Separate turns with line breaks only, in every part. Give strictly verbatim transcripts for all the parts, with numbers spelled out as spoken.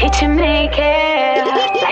Hitmaker,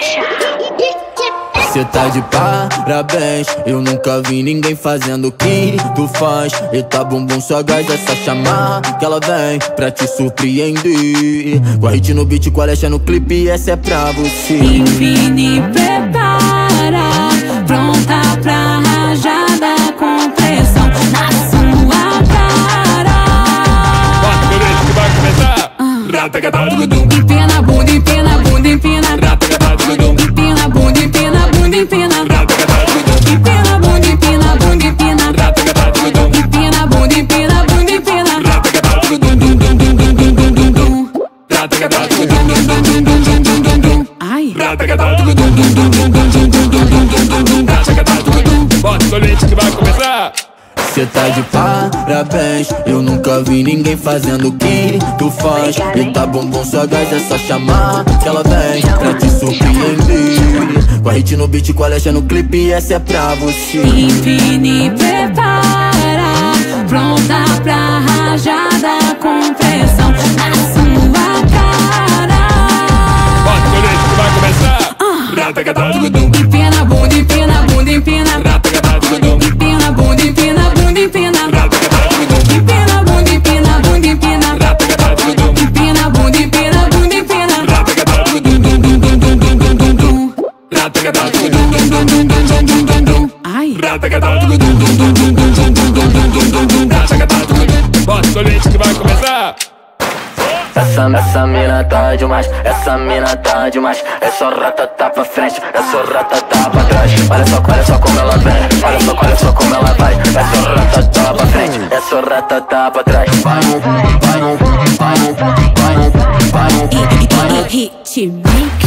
cê tá de parabéns, eu nunca vi ninguém fazendo o que tu faz. E tá bumbum, só gás, é só chamar que ela vem pra te surpreender. Com a hit no beat, com a Alexa no clipe, essa é pra você.
Infini prepara, pronta pra rajada com pressão na sua cara.
Bota o leite que vai começar. Rata que tá do gudum.
Empina a bunda, empina a bunda, empina.
Rata que tá do gudum.
Empina a bunda, empina a bunda, empina.
Rata que tá do gudum.
Empina a bunda, empina a bunda, empina.
Rata que tá do gudum.
Empina a bunda, empina a bunda, empina.
Rata que tá do gudum, dum dum dum dum dum dum dum dum. Rata que tá do gudum, dum dum dum dum dum dum dum dum.
Ai.
Rata que tá do gudum, dum dum dum dum dum dum dum dum dum dum. Rata que tá do gudum. Bota o leite que vai começar.
Cê tá de parabéns, eu nunca vi ninguém fazendo o que tu faz. E tá bumbum, só gás, é só chamar que ela vem pra te surpreender. Com a hit no beat, com a Alexa no clipe, essa é pra você.
Infini prepara, pronta pra rajada com pressão na sua cara.
Bota o leite que vai começar. Rata que tá do gudum.
Empina a bunda, empina a bunda, empina.
Rata que tá do gudum.
Empina a bunda, empina a bunda, empina.
Rata que tá do gudum.
Empina a bunda, empina a bunda, empina.
Rata que tá do gudum.
Empina a bunda, empina a bunda, empina.
Rata que tá do gudum, dum dum dum dum dum dum dum dum. Rata que tá do gudum, dum dum dum dum dum dum dum dum.
Ai.
Rata que tá do gudum, dum dum dum dum dum dum dum dum dum dum. Rata que tá do gudum. Bota o leite que vai começar.
Essa, essa mina tá demais, essa mina tá demais. É só ratatá pra frente, é só ratatá pra trás. Olha só, olha só como ela vem, olha só, olha só como ela vai. É só ratatá pra frente, é só ratatá pra trás. Vai, vai, vai, vai, vai, vai, vai, vai, vai, vai.
Hitmaker.